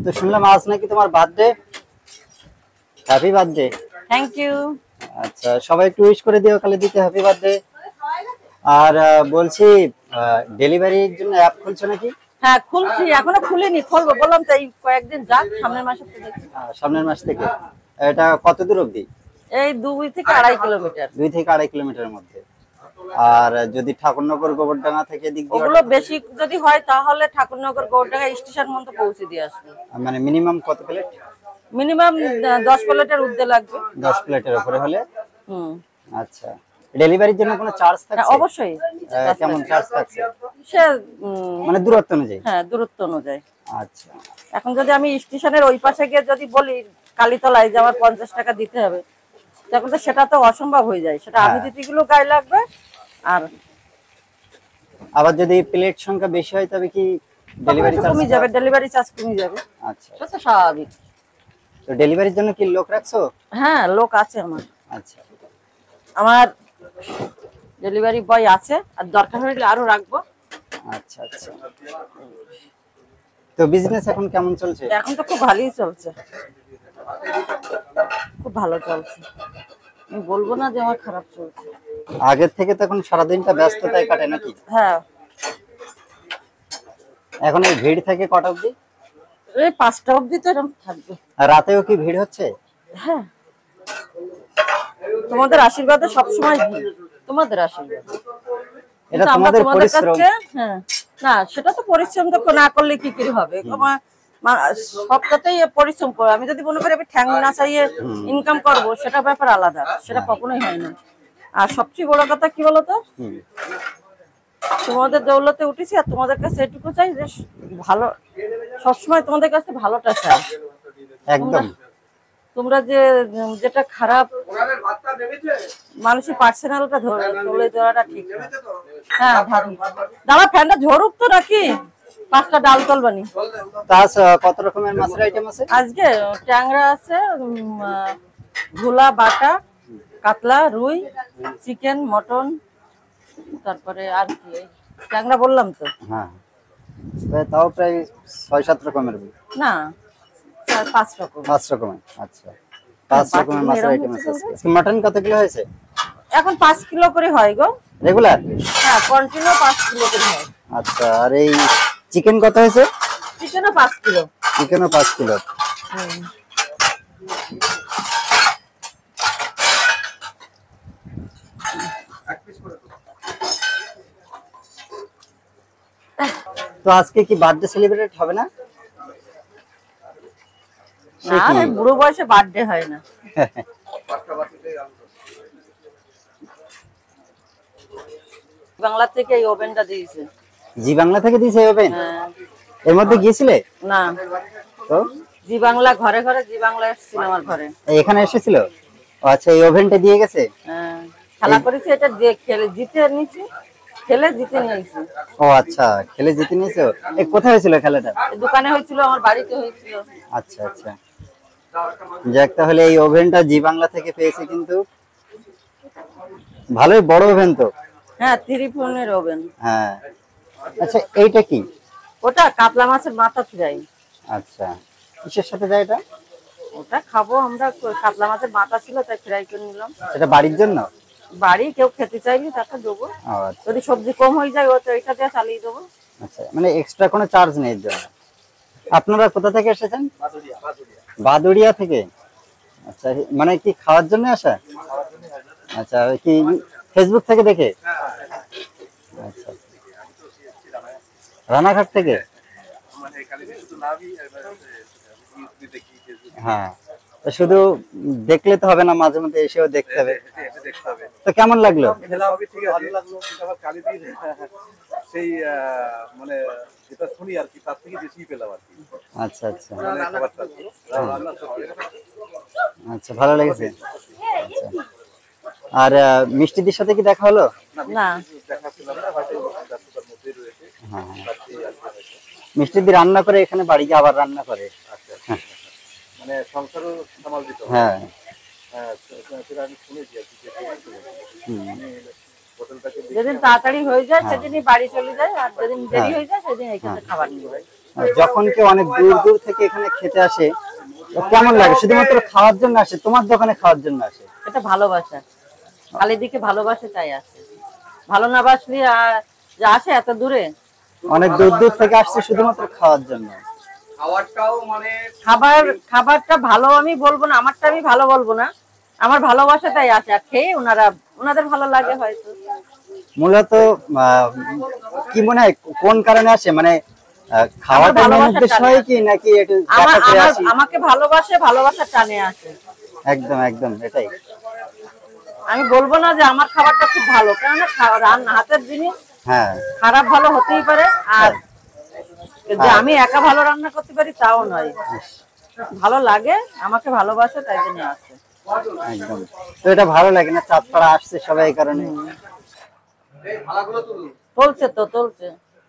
তো শুনলাম আজ নাকি তোমার birthday. Happy birthday. Thank you. আচ্ছা, সবাই একটু উইশ করে দিও খালি দিতে হ্যাপি বার্থডে। আর বলছি ডেলিভারির জন্য অ্যাপ খুলছো নাকি? হ্যাঁ খুলছি, এখনো খুলিনি, খুলবো বললাম তো, এই কয়েকদিন যাক, সামনের মাসে থেকে। সামনের মাস থেকে। এটা কত দূর অবধি? এই 2 থেকে 2.5 কিলোমিটার। 2 থেকে 2.5 কিলোমিটারের মধ্যে। আর যদি ঠাকুরনগর গোবরডাঙ্গা থেকে দিক দিয়ে ওগুলো বেশি যদি হয় তাহলে ঠাকুরনগর গোবরডাঙ্গা স্টেশন পর্যন্ত পৌঁছে দিয়ে আসবে। মানে মিনিমাম কত প্লেট? মিনিমাম 10 প্লেটের ঊর্ধ্বে লাগবে। 10 প্লেটের উপরে হলে? আচ্ছা। ডেলিভারির জন্য কোনো চার্জ থাকছে? অবশ্যই। কেমন চার্জ থাকছে? সে মানে দূরত্ব অনুযায়ী? হ্যাঁ, দূরত্ব অনুযায়ী। আচ্ছা। এখন যদি আমি স্টেশনের ওই পাশে গিয়ে যদি বলি কালীতলায় যে আমার 50 টাকা দিতে হবে, তখন তো সেটা তো অসম্ভব হয়ে যায়। সেটা আমি দিতে গেলেও গায়ে লাগবে। আর আবার যদি প্লেট সংখ্যা বেশি হয় তবে কি ডেলিভারি চার্জ কমে যাবে? ডেলিভারি চার্জ কমে যাবে। আচ্ছা, সেটা স্বাভাবিক। তো ডেলিভারির জন্য কি লোক রাখছো? হ্যাঁ, লোক আছে আমার। আচ্ছা, আমার ডেলিভারি বয় আছে, আর দরকার হলে আরো রাখবো। আচ্ছা আচ্ছা। তো বিজনেস এখন কেমন চলছে? এখন তো খুব ভালোই চলছে, খুব ভালো চলছে। আমি বলবো না যে আমার খারাপ চলছে। আগের থেকে তো এখন সারাদিনটা ব্যস্ততায় কাটে নাকি? হ্যাঁ। এখন এই ভিড় থেকে কটা অবধি? এই 5টা অবধি তো এরকম থাকবে। আর রাতেও কি ভিড় হচ্ছে? হ্যাঁ, তোমাদের আশীর্বাদে সবসময় ভিড়। তোমাদের আশীর্বাদ। এটা তোমাদের পরিশ্রম। হ্যাঁ, না সেটা তো পরিশ্রম তো না করলে কি করে হবে? সবটাতেই পরিশ্রম করো। আমি যদি মনে করি আমি ঠ্যাং না চাইয়ে ইনকাম করব, সেটা ব্যাপার আলাদা, সেটা কখনোই হয় না। আর সবচেয়ে বড় কথা কি বলতো, তোমাদের দৌলতে উঠেছি, আর তোমাদের কাছে এটুকু চাই যে ভালো, সবসময় তোমাদের কাছে ভালোটা চাই। একদম। তোমরা যে যেটা খারাপ মানুষের পার্সোনালটা তুলে দেওয়াটা ঠিক না। হ্যাঁ, ভাবি দাদা ফ্যানটা ঝরুক তো নাকি 5টা ডাল তলবানি। তাস কত রকমের মাছের আইটেম আছে আজকে? ট্যাংরা আছে, ভোলা, বাটা, কাতলা, রুই, চিকেন, মটন, তারপরে আর কি ট্যাংরা বললাম তো। হ্যাঁ, তাও প্রায় 6-7 রকমের। না, 5 রকম। 5 রকমের। আচ্ছা, 5 রকমের মাছের আইটেম আছে। মটন কত কিলো হয়েছে এখন? 5 কিলো করে হয় গো রেগুলার। হ্যাঁ, কন্টিনিউ 5 কিলো করে হয়। আচ্ছা, আর এই চিকেন কত হয়েছে? চিকেনও 5 কিলো। চিকেনও 5 কিলো। তো আজকে কি বার্থডে সেলিব্রেট হবে না? না, বুড়ো বয়সে বার্থডে হয় না। বাংলা থেকে এই ওভেনটা দিয়েছে। জি বাংলা থেকে দিয়েছে এই ওভেন? এর মধ্যে গিয়েছিলে? না তো জি বাংলা ঘরে ঘরে, জি বাংলা এসেছিল আমার ঘরে। এখানে এসেছিল? আচ্ছা, এই ওভেনটা দিয়ে গেছে। হ্যাঁ, খেলা করেছে, এটা যে খেলে জিতে নিয়েছি, খেলে জিতে নিয়েছি। ও আচ্ছা, খেলে জিতে নিয়েছো। কোথায় হয়েছিল খেলাটা? দোকানে হয়েছিল, আমার বাড়িতে হয়েছিল। আচ্ছা আচ্ছা, যাক, তাহলে এই ওভেনটা জি বাংলা থেকে পেয়েছে, কিন্তু ভালোই বড় ওভেন তো। হ্যাঁ, 3 ফোনের ওভেন। হ্যাঁ। আচ্ছা, এইটা কি? ওটা কাতলা মাছের মাথা ফ্রাই। আচ্ছা, কিসের সাথে যায় এটা? ওটা খাবো আমরা, কাতলা মাছের মাথা ছিল তাই ফ্রাই করে নিলাম। এটা বাড়ির জন্য? বাড়ি কেউ খেতে চাইলে তাকে দেবো। যদি সবজি কম হয়ে যায় তো এটা দিয়ে চালিয়ে দেবো। আচ্ছা, মানে এক্সট্রা কোনো চার্জ নেই এর জন্য। আপনারা কোথা থেকে এসেছেন? বাদুড়িয়া থেকে। আচ্ছা, মানে কি খাওয়ার জন্য আসা? আচ্ছা, কি ফেসবুক থেকে দেখে? আচ্ছা, রানাঘাট থেকে। হ্যাঁ, শুধু দেখলে তো হবে না, মাঝে মধ্যে এসেও দেখতে হবে। তো কেমন লাগলো? সেই মানে যেটা শুনি আর কি, তার থেকে বেশি পেলাম আর কি। আচ্ছা আচ্ছা আচ্ছা, ভালো লেগেছে। আচ্ছা, আর মিষ্টিদির সাথে কি দেখা হলো? না, হ্যাঁ, মিষ্টিদি রান্না করে এখানে বাড়ি গিয়ে আবার রান্না করে। মানে সংসারও সামাল দিতে হয়। হ্যাঁ, সেটা আমি শুনেছি আর কি। যেদিন তাড়াতাড়ি হয়ে যায় সেদিনই বাড়ি চলে যায়, আর যেদিন দেরি হয়ে যায় সেদিন এখানে খাবার নিয়ে যায়। যখন কেউ অনেক দূর দূর থেকে এখানে খেতে আসে তো কেমন লাগে? শুধুমাত্র খাওয়ার জন্য আসে, তোমার দোকানে খাওয়ার জন্য আসে? এটা ভালোবাসা, খালি দিকে ভালোবাসা চাই আসে, ভালো না বাসলে যে আসে এত দূরে। অনেক দূর দূর থেকে আসছে শুধুমাত্র খাওয়ার জন্য। খাবারটাও মানে খাবারটা ভালো আমি বলবো না, আমারটা আমি ভালো বলবো না, আমার ভালোবাসাটাই আসে, আর খেয়ে ওনাদের ভালো লাগে হয়তো। মূলত কি মনে হয় কোন কারণে আসে? মানে খাওয়াটা মেন উদ্দেশ্য হয় কি, নাকি একটু দেখা করে আসি? আমাকে ভালোবাসার টানে আসে। একদম একদম এটাই। আমি বলবো না যে আমার খাবারটা খুব ভালো, কেননা হাতের জিনিস হ্যাঁ, খারাপ ভালো হতেই পারে, আর যে আমি একা ভালো রান্না করতে পারি তাও নয়, ভালো লাগে, আমাকে ভালোবাসে তাই জন্য আসে। একদম। তো এটা ভালো লাগে না, চাঁদপাড়া আসছে সবাই এই কারণে? চলছে।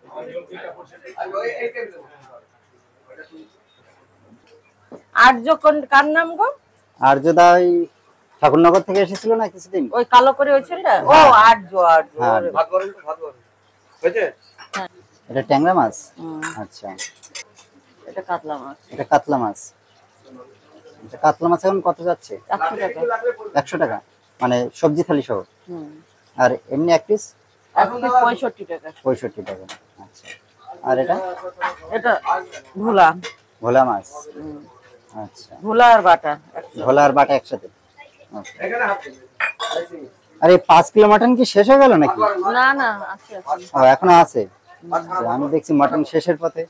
আর্য কার নাম গো? আর্যদা ওই ঠাকুরনগর থেকে এসেছিল না কিছুদিন? ওই কালো করে ওই ছেলেটা? ও আর্য। হ্যাঁ। ভাত হয়েছে। এটা ট্যাংরা মাছ? আচ্ছা, এটা কাতলা মাছ। এটা কাতলা মাছ। আচ্ছা, কাতলা মাছ এখন কত যাচ্ছে? 100 টাকা। 100 টাকা, মানে সবজি থালি সহ? আর এমনি এক পিস? 65 টাকা। 65 টাকা। আচ্ছা, আর এটা ভোলা ভোলা মাছ? আচ্ছা, ভোলা আর বাটা, ভোলা আর বাটা একসাথে। আচ্ছা। আরে 5 কিলো মাটন কি শেষ হয়ে গেল নাকি? না আছে। ও, এখনো আছে? আচ্ছা, আমি দেখছি মাটন শেষের পথে।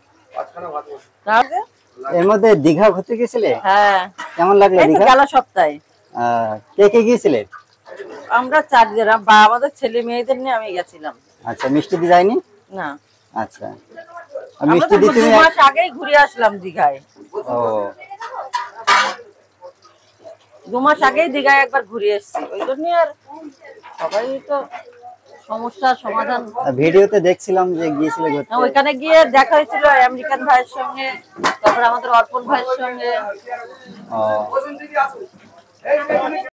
এর মধ্যে দীঘা ঘুরতে গেছিলে? হ্যাঁ। কেমন লাগলো দীঘা? গেল সপ্তাহে। কে কে গিয়েছিলে? আমরা 4 জন, বা আমাদের ছেলে মেয়েদের নিয়ে আমি গেছিলাম। আচ্ছা, মিষ্টি দি যায়নি? না। আচ্ছা, মিষ্টি দি 2 মাস আগেই ঘুরে আসলাম দীঘায়। ও, 2 মাস আগেই দীঘায় একবার ঘুরে এসেছি, ওই জন্য আর সবাই তো সমস্যার সমাধান। ভিডিওতে দেখছিলাম যে গিয়েছিলে ঘুরতে। ওইখানে গিয়ে দেখা হয়েছিল আমেরিকান ভাইয়ের সঙ্গে, তারপর আমাদের অর্পণ ভাইয়ের সঙ্গে। ও।